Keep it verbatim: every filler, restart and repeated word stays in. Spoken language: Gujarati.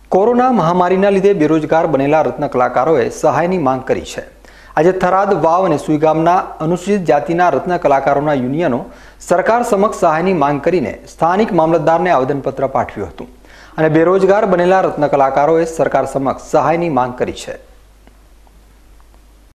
કોરોના મહામારીના લીધે બેરોજગાર બનેલા રત્ન કલાકારોએ સહાયની માંગ કરી છે। આજે થરાદ વાવ અને સુઈ ગામના અનુસૂચિત જાતિના રત્ન કલાકારોના યુનિયનો સરકાર સમક્ષ સહાયની માંગ કરીને સ્થાનિક મામલતદારને આવેદનપત્ર પાઠવ્યું હતું અને બેરોજગાર બનેલા રત્ન કલાકારોએ સરકાર સમક્ષ સહાયની માંગ કરી છે।